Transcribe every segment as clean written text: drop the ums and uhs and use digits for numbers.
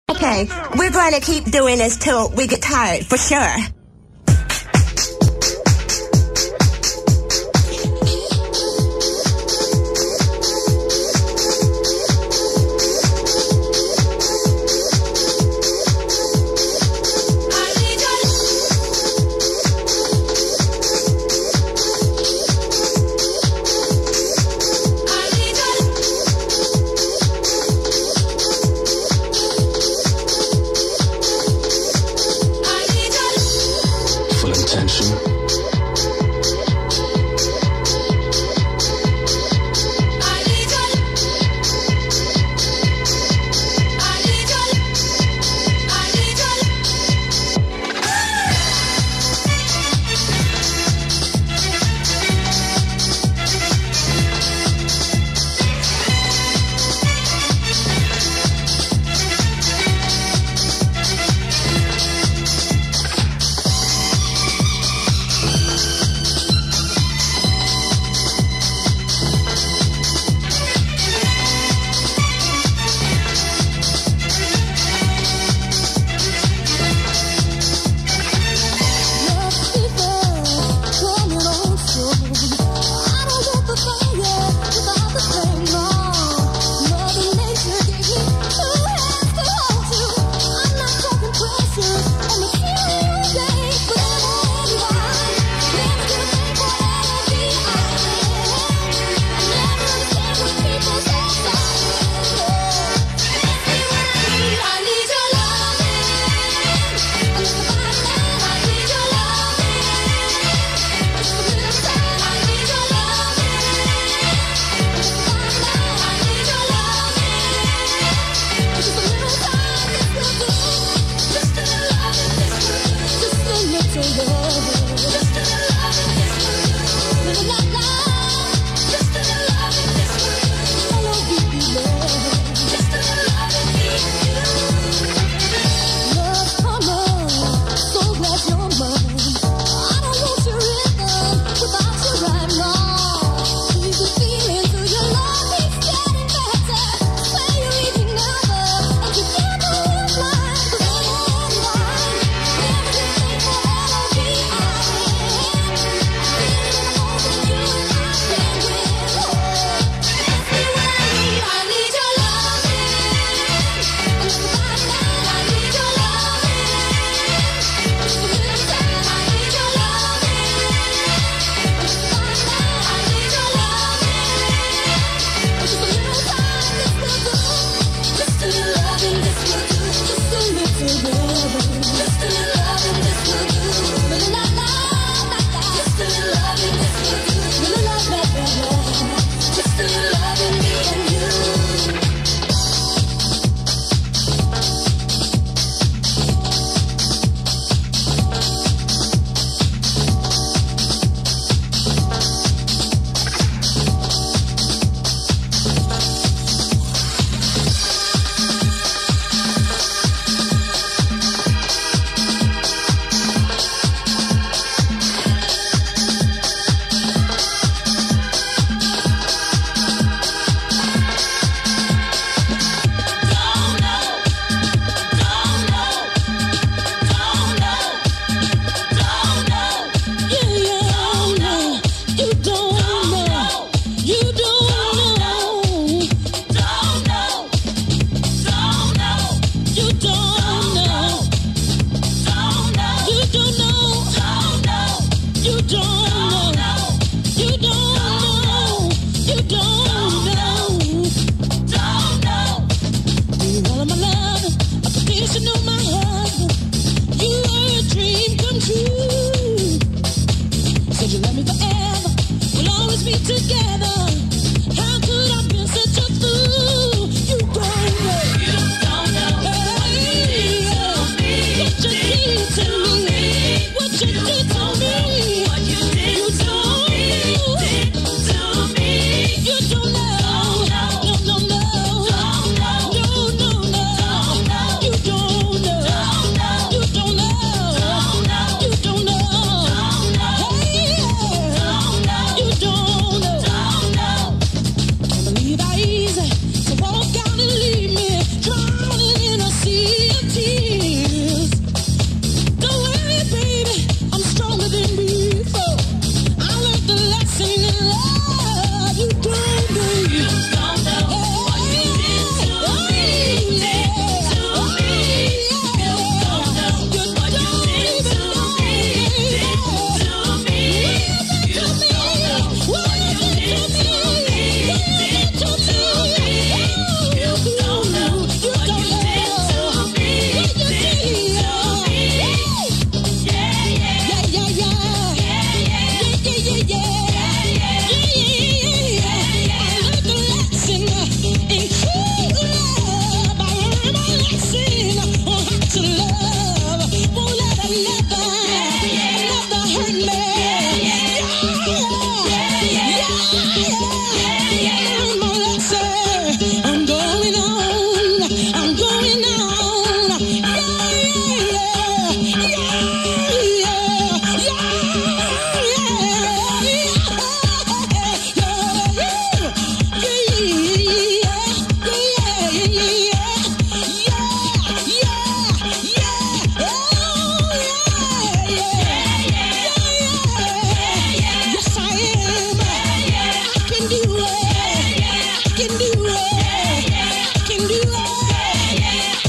Okay, we're going to keep doing this till we get tired, for sure.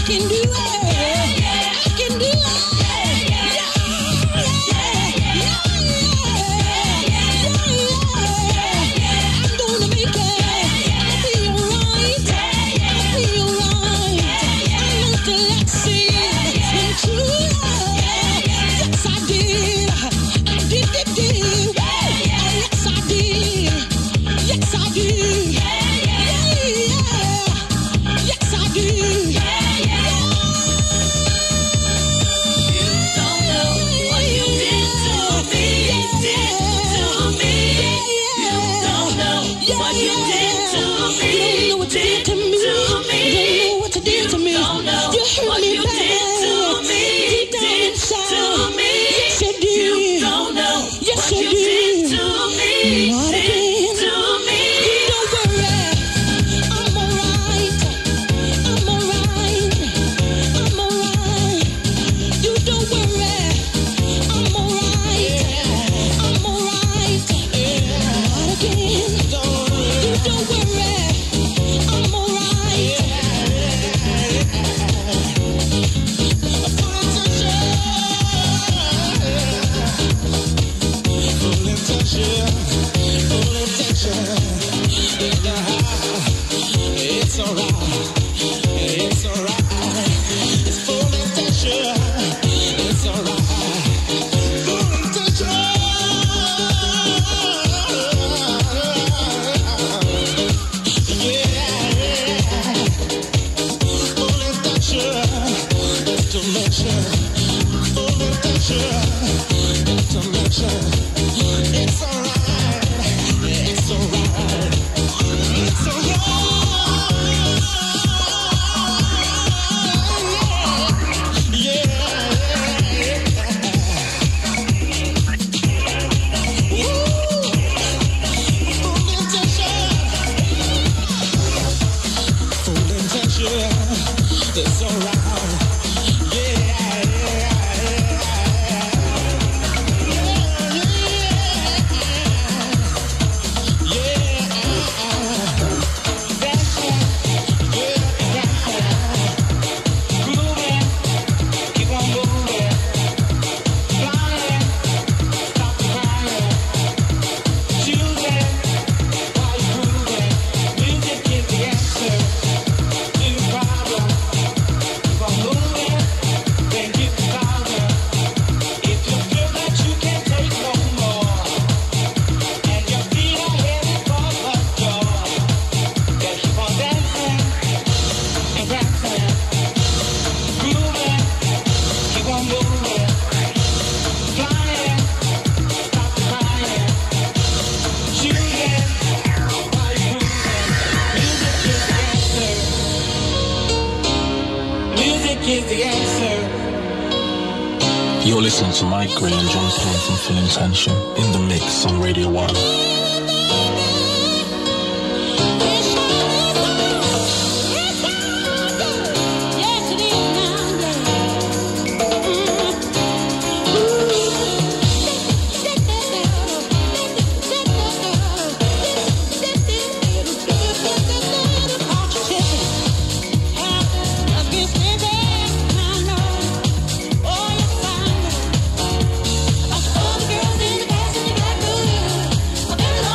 You're listening to Mike Gray and John Stone from Full Intention in the mix on Radio 1. Girls in the past and the back,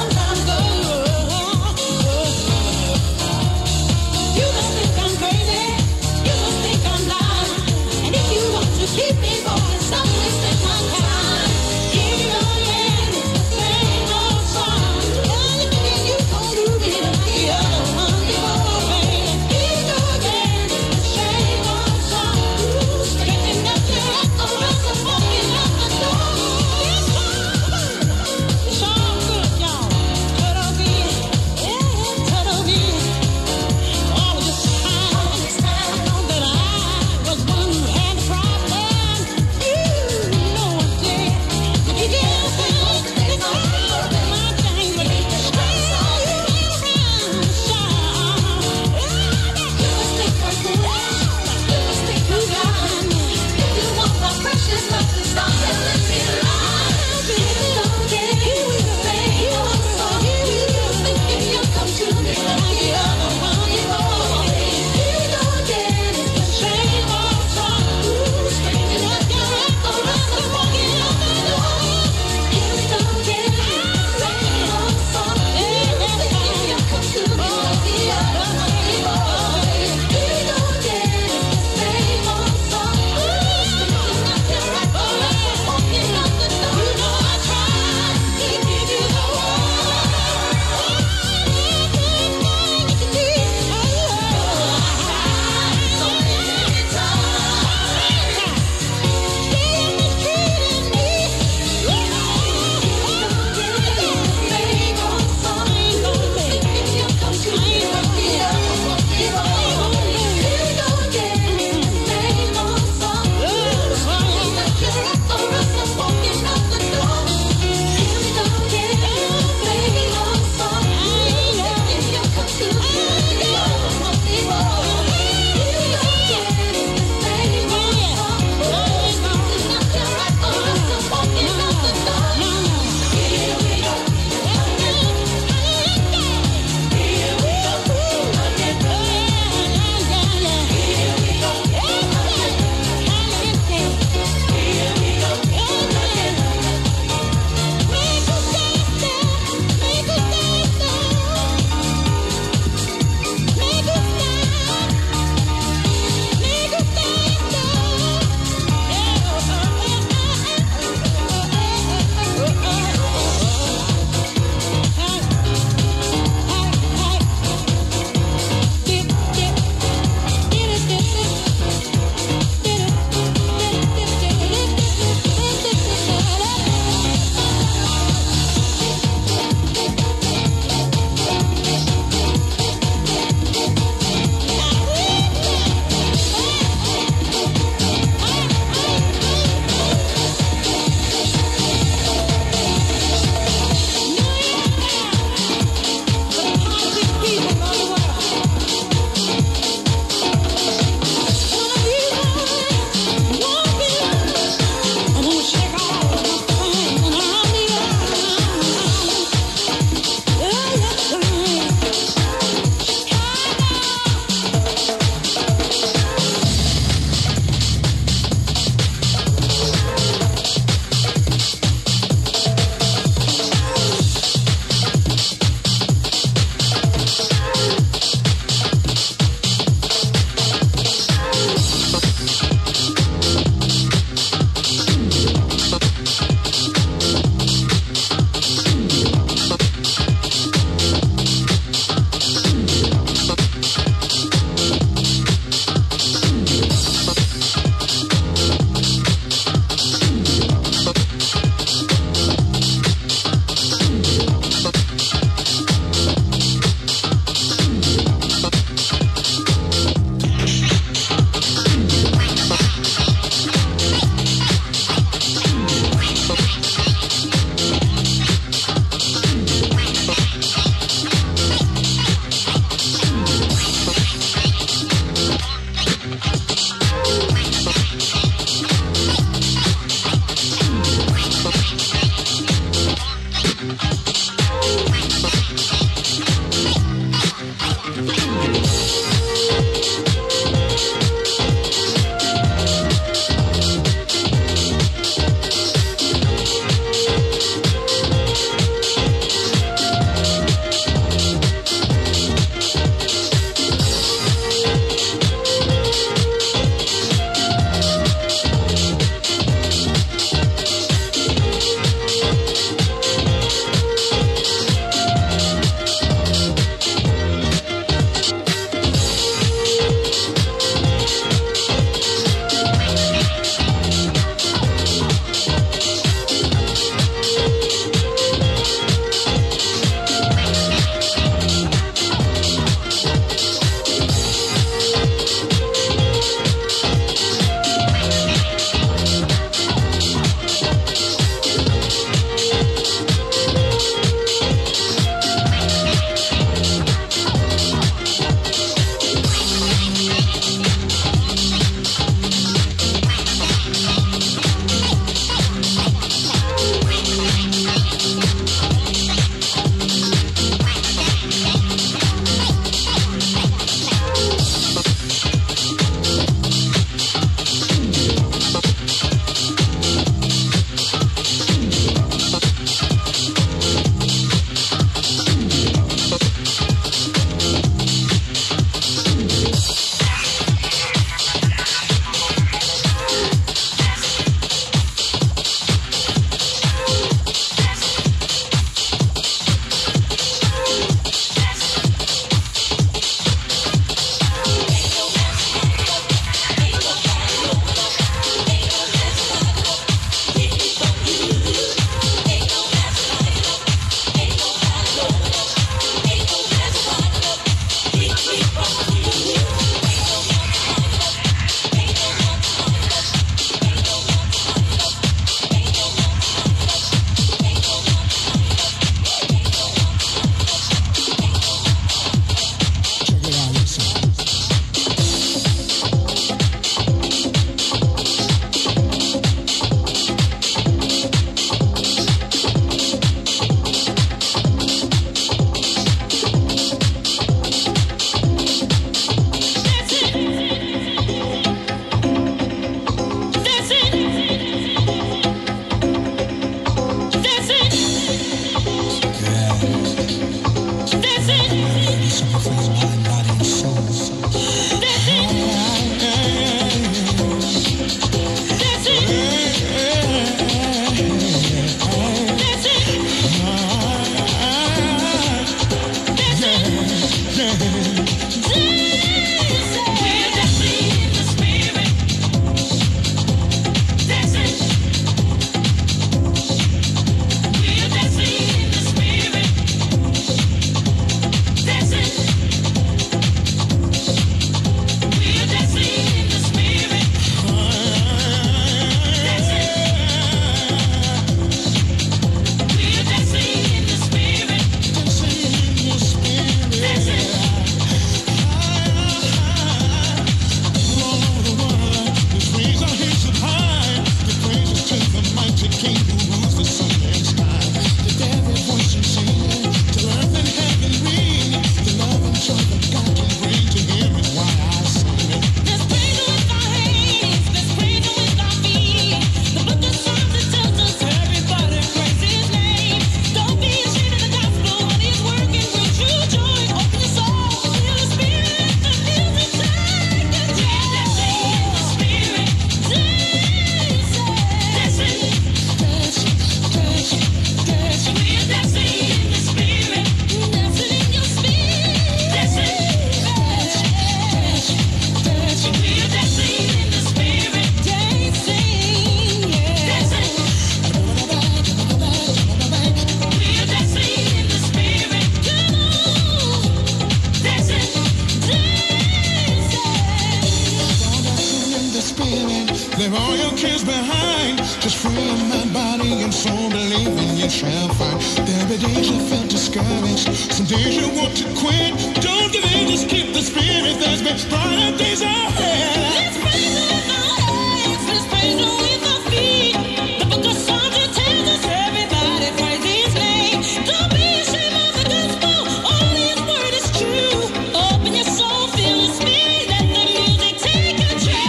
spirit. Leave all your cares behind. Just free your mind, body, and soul. Believe in you shall find. There be days you felt discouraged. Some days you want to quit. Don't give in, just keep the spirit. There's been brighter days ahead. Let's praise Him with our hands. Let's praise Him with our feet. The book of Psalms, it tells us everybody praise His name. Don't be ashamed of the gospel. Only His word is true. Open your soul, feel the spirit. Let the music take control.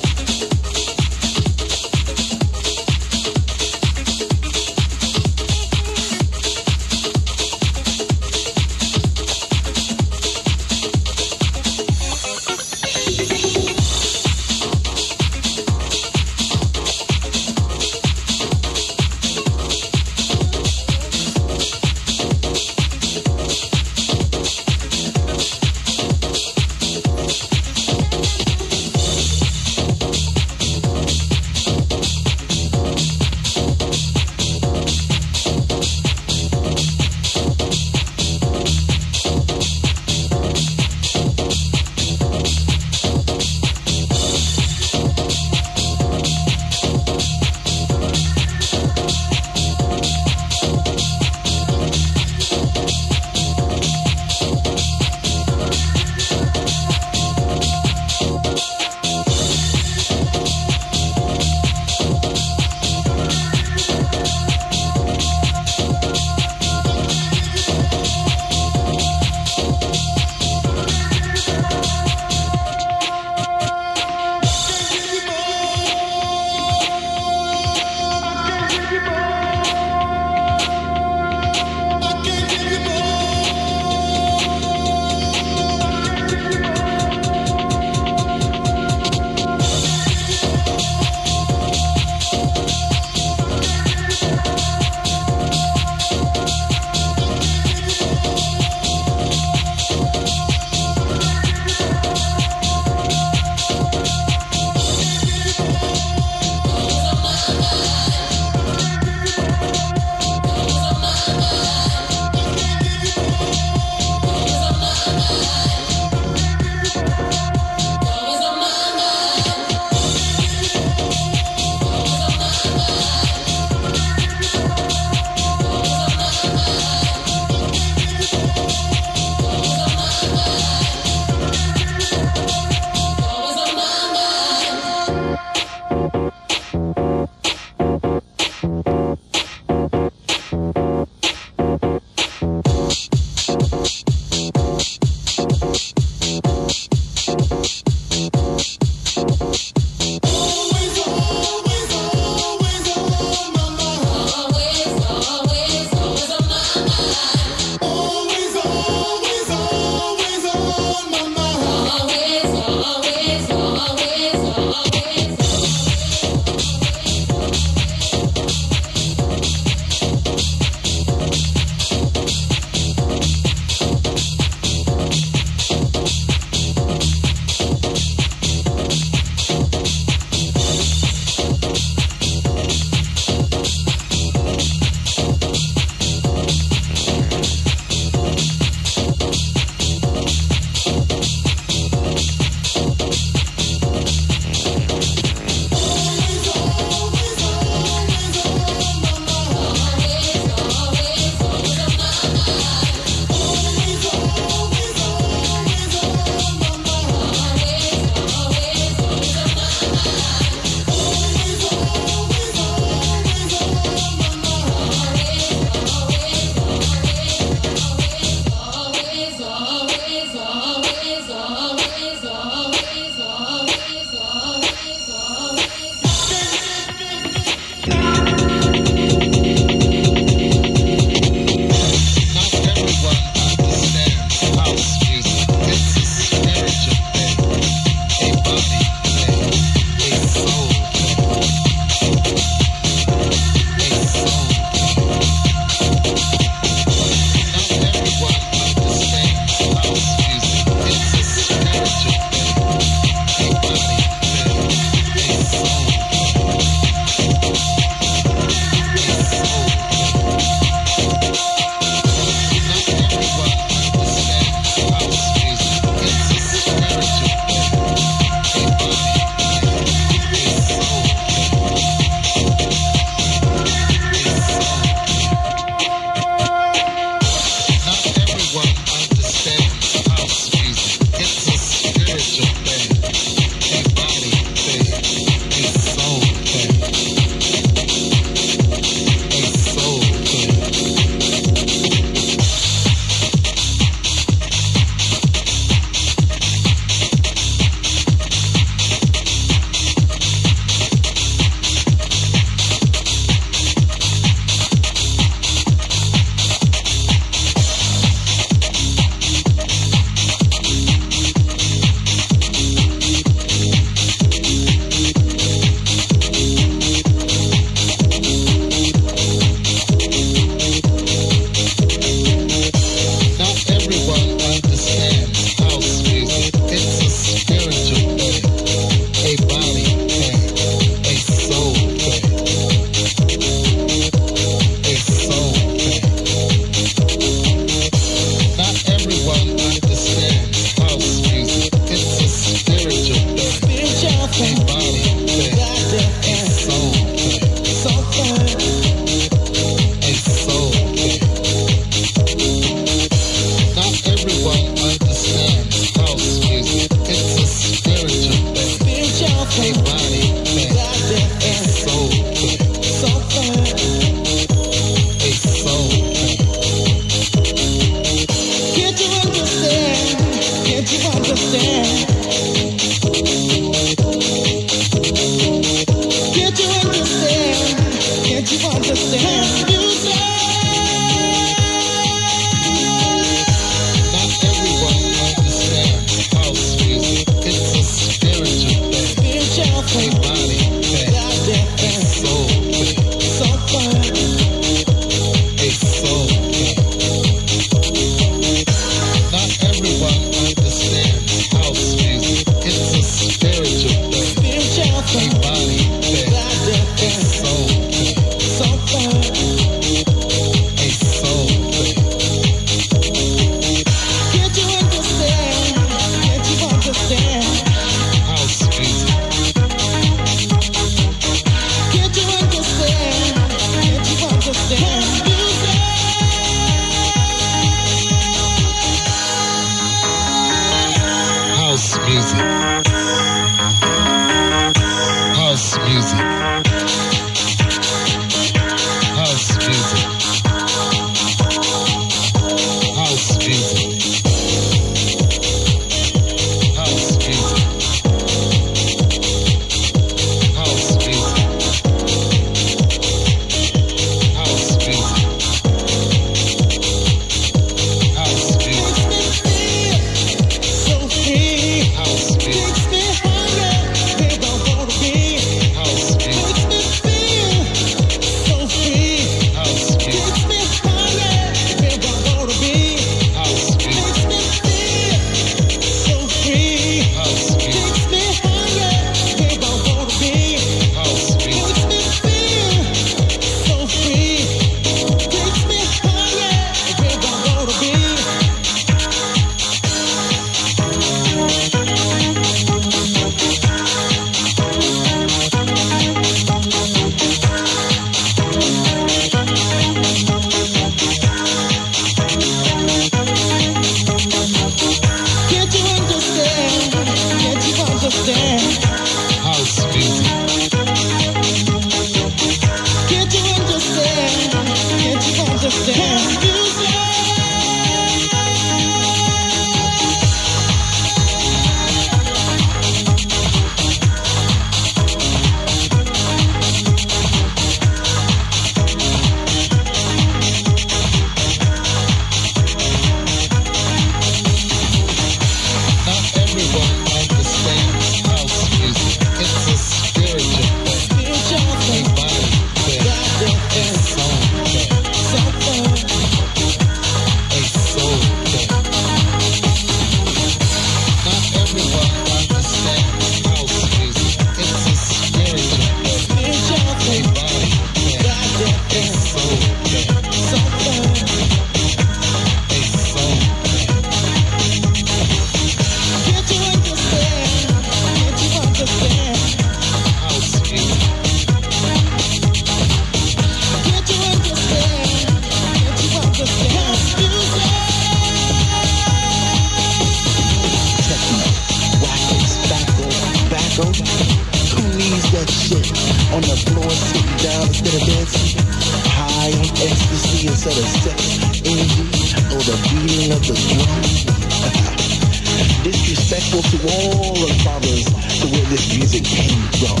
on the floor, sitting down instead of dancing. High on ecstasy instead of sex, energy, or the beating of the drum. Disrespectful to all the fathers to where this music came from.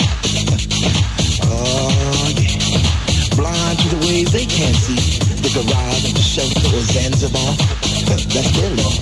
Oh yeah. Blind to the ways they can't see. The garage, the shelter, or Zanzibar. That's their law.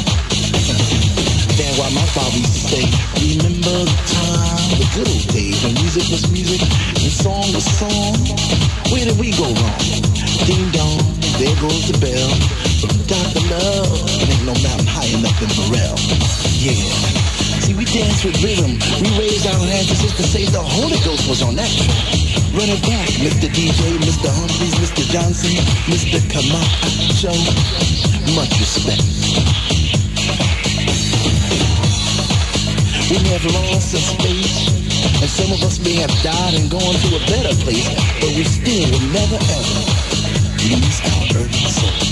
Then why my father used to say, remember the time, the good old days when music was music and song was song. Where did we go wrong? Ding dong, there goes the bell. From Dr. Love, it ain't no mountain high enough than Pharrell. Yeah. See, we dance with rhythm. We raise our hands just to say the Holy Ghost was on that track. Run it back, Mr. DJ, Mr. Humphries, Mr. Johnson, Mr. Camacho. Much respect. We have lost some space, and some of us may have died and gone to a better place, but we still will never ever lose our earthly soul.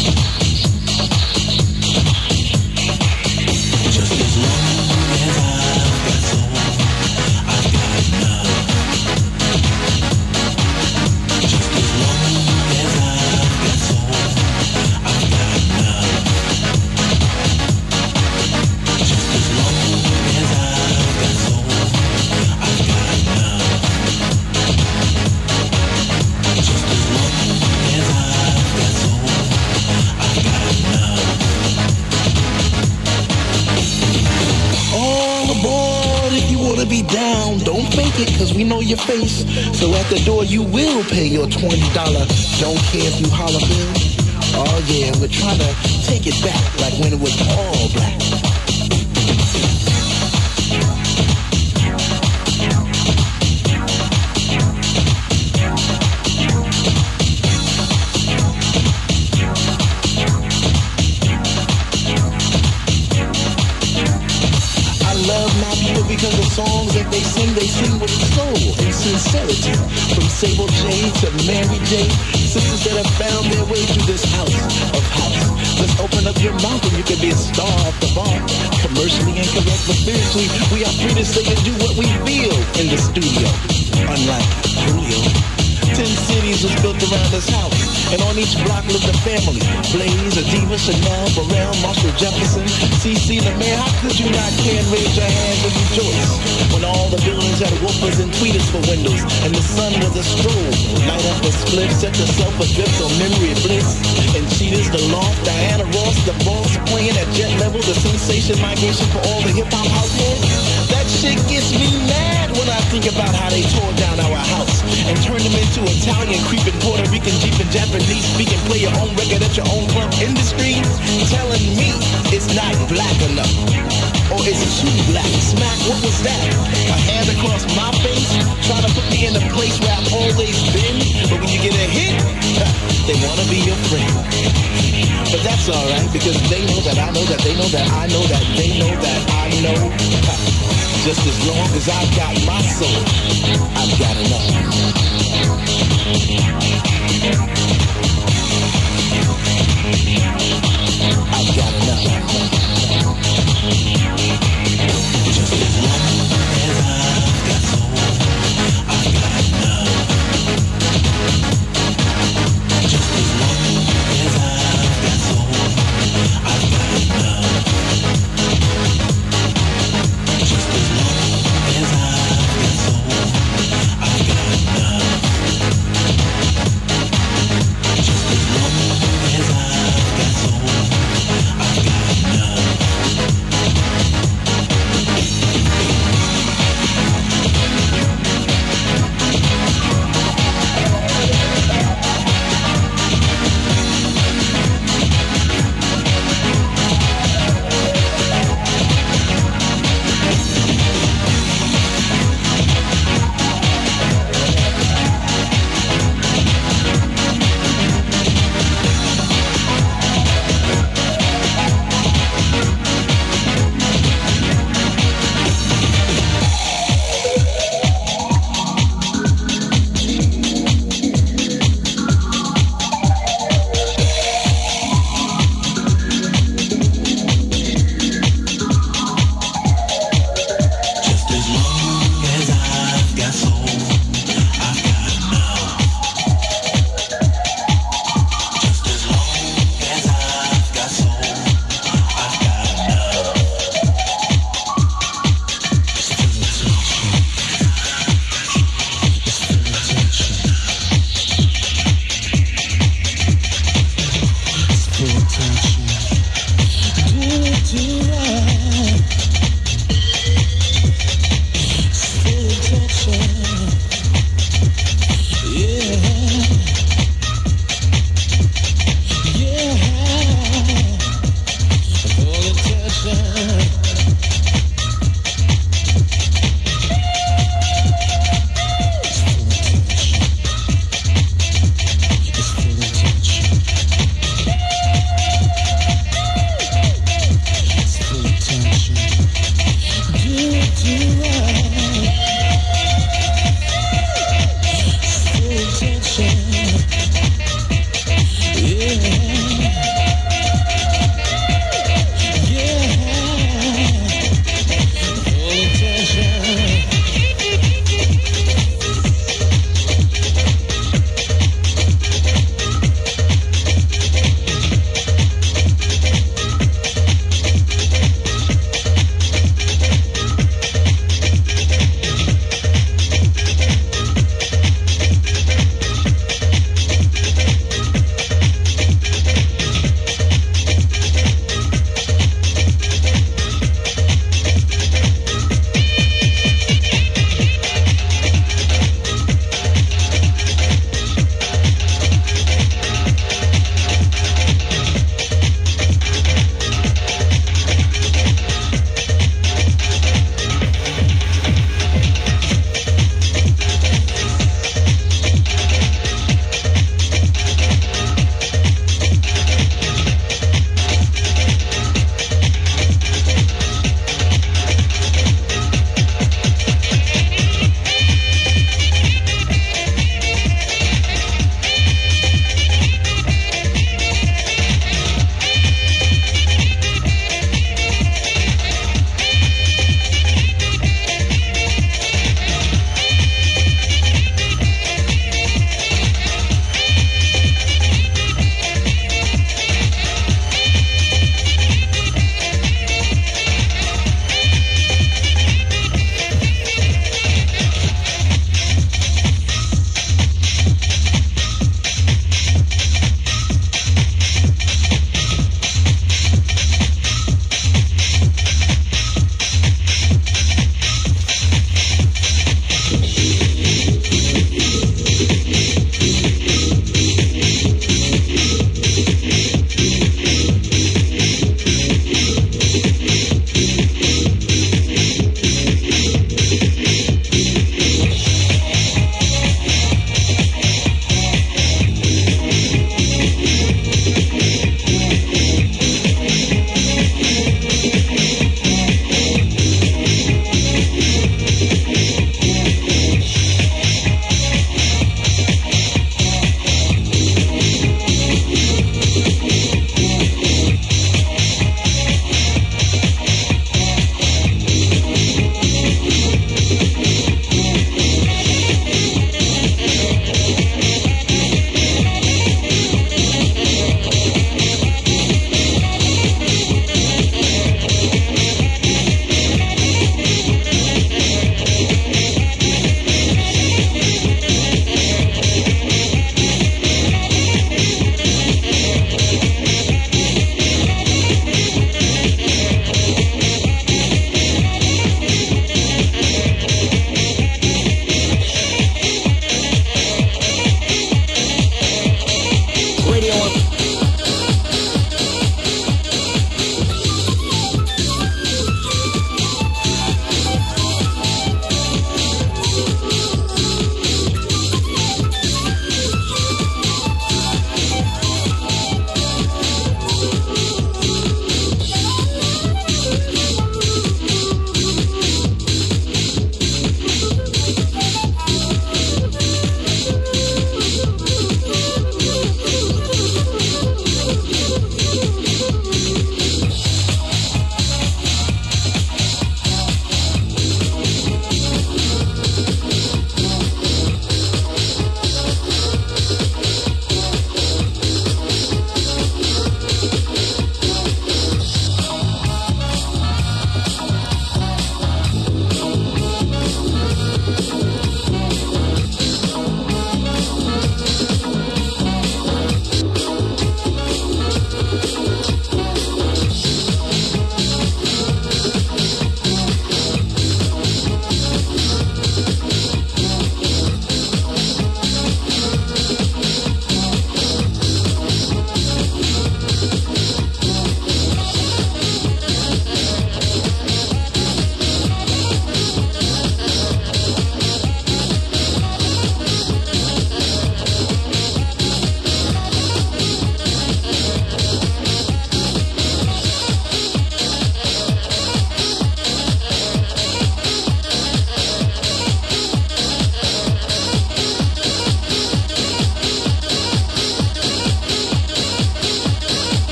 Just as long as I've got soul, I've got love. Just as long as I've got soul, I've got love. Just as long as I've got soul, I've got love. Just as long as I've got soul, I've got love. All aboard if you wanna be down. Don't fake it, cause we know your face. So at the door you will pay your $20. Don't care if you holler bill. Oh yeah, we're trying to take it back like when it was all black. Because the songs that they sing with soul and sincerity. From Sable J to Mary J, sisters that have found their way through this house of house. Let's open up your mouth and you can be a star at the bar. Commercially incorrect, but spiritually, we are free to say and do what we feel in the studio. Unlike Julio. 10 cities was built around this house, and on each block lived a family. Blaze, Adiva, Chanel, Burrell, Marshall Jefferson, CC, the man. How could you not care and raise your hands and rejoice when all the buildings had woofers and tweeters for windows, and the sun was a strobe? Light up a split, set yourself adrift on memory of bliss. And Cheetah's the loft, Diana Ross, the boss, playing at jet level, the sensation migration for all the hip-hop out there. That shit gets me mad when I think about how they tore down our house and turned them into Italian, creeping, Puerto Rican, Jeep, and Japanese speaking. Play your own record at your own club industry, telling me it's not black enough, or is it too black? Smack, what was that? A hand across my face, trying to put me in a place where I've always been. But when you get a hit, they wanna be your friend. But that's alright, because they know that I know that they know that I know that they know that I know. Just as long as I've got my soul, I've got enough. I've got enough. Just as long as I've got soul, I've got enough. Just as long as I've got soul, I've got enough. Just as long as I've got soul, I've got enough. Just as long as I've got soul, I've got enough.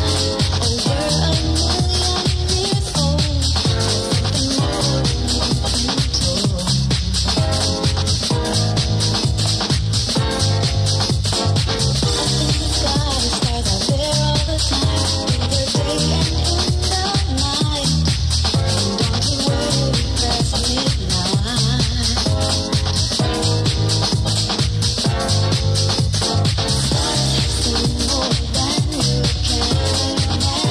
More than you can imagine.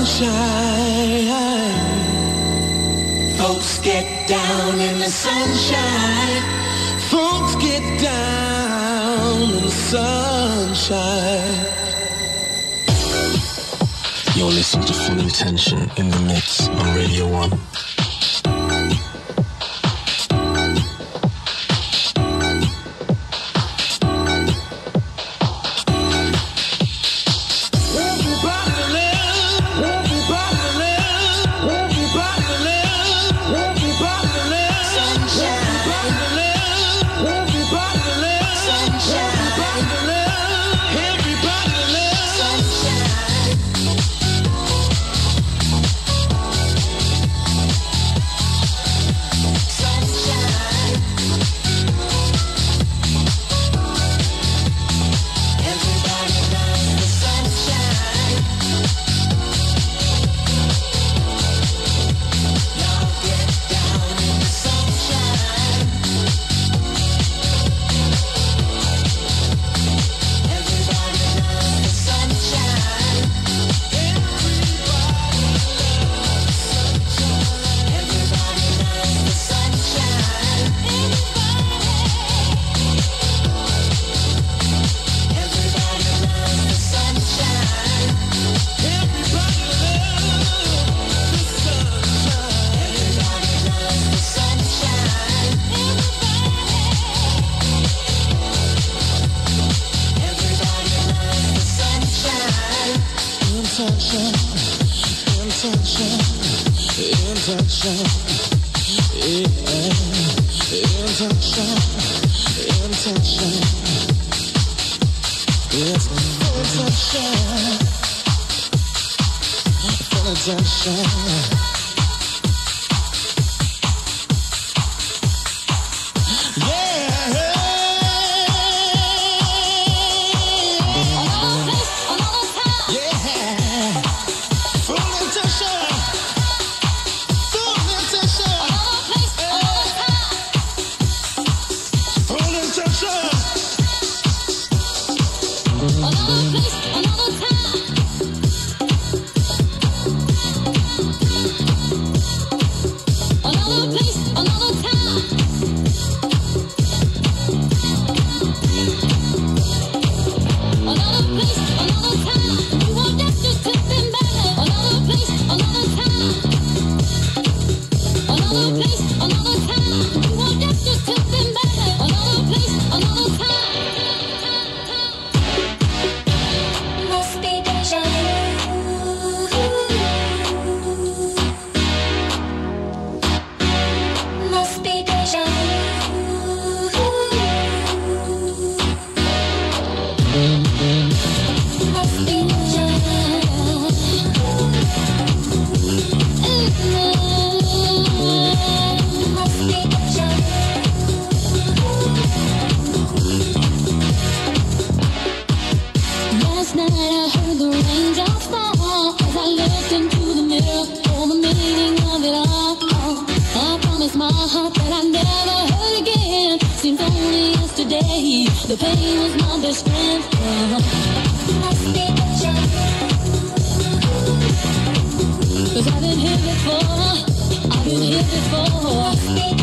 sunshine. Folks get down in the sunshine. Folks get down in the sunshine. You're listening to Full Intention in the Mix on Radio 1. The pain was my best friend. Cause I've been here before.